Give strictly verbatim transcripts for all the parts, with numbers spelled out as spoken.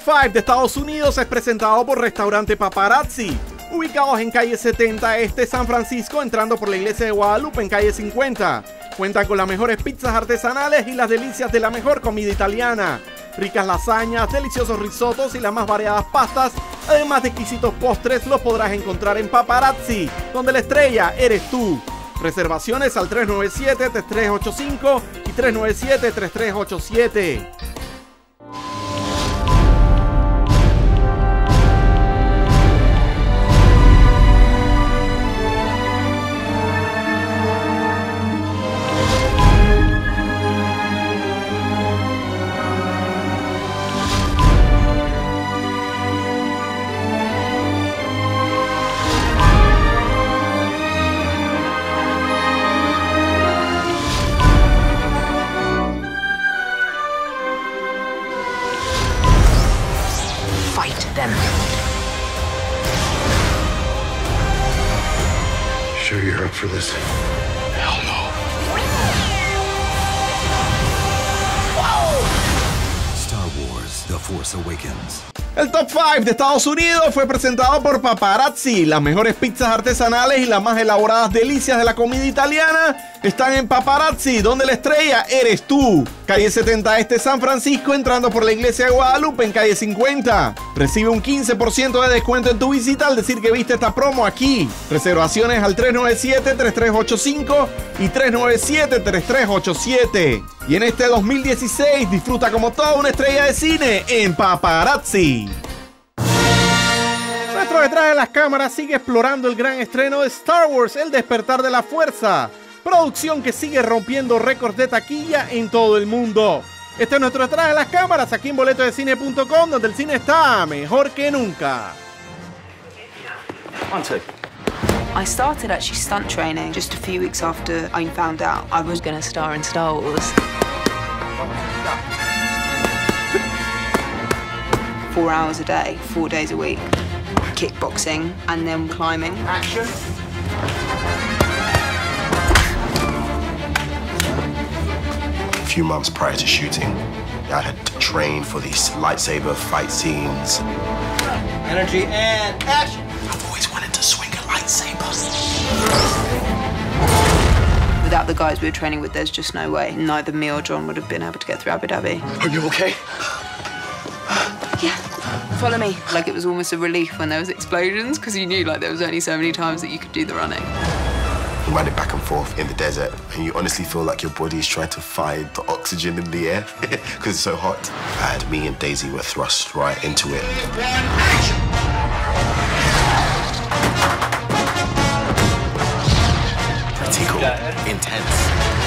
cinco de Estados Unidos es presentado por Restaurante Paparazzi, ubicados en calle setenta Este, San Francisco, entrando por la iglesia de Guadalupe en calle cincuenta. Cuentan con las mejores pizzas artesanales y las delicias de la mejor comida italiana. Ricas lasañas, deliciosos risotos y las más variadas pastas, además de exquisitos postres, los podrás encontrar en Paparazzi, donde la estrella eres tú. Reservaciones al tres nueve siete, tres tres ocho cinco y tres nueve siete, tres tres ocho siete. Them. Sure you're up for this? Hell no. Star Wars: The Force Awakens. El Top cinco de Estados Unidos fue presentado por Paparazzi. Las mejores pizzas artesanales y las más elaboradas delicias de la comida italiana están en Paparazzi, donde la estrella eres tú. Calle setenta Este, San Francisco, entrando por la iglesia de Guadalupe en calle cincuenta. Recibe un quince por ciento de descuento en tu visita al decir que viste esta promo aquí. Reservaciones al tres nueve siete, tres tres ocho cinco y tres nueve siete, tres tres ocho siete. Y en este dos mil dieciséis disfruta como toda una estrella de cine en Paparazzi. Nuestro detrás de las cámaras sigue explorando el gran estreno de Star Wars: El Despertar de la Fuerza, producción que sigue rompiendo récords de taquilla en todo el mundo. Este es nuestro detrás de las cámaras aquí en boleto de cine punto com, donde el cine está mejor que nunca. One, two. I started actually stunt training just a few weeks after I found out I was going to star in Star Wars. Four hours a day, four days a week. Kickboxing and then climbing. Action. A few months prior to shooting, I had to train for these lightsaber fight scenes. Energy and action. I've always wanted to swing a lightsaber. Without the guys we were training with, there's just no way. Neither me or John would have been able to get through Abu Dhabi. Are you okay? Yeah, follow me. Like, it was almost a relief when there was explosions, because you knew like there was only so many times that you could do the running. You run it back and forth in the desert, and you honestly feel like your body is trying to find the oxygen in the air because it's so hot. And me and Daisy were thrust right into it. Pretty cool, intense.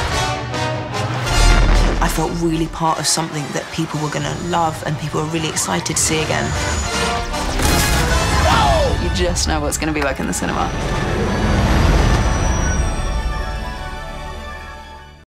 I felt really part of something that people were gonna love and people were really excited to see again. You just know what it's going to be like in the cinema.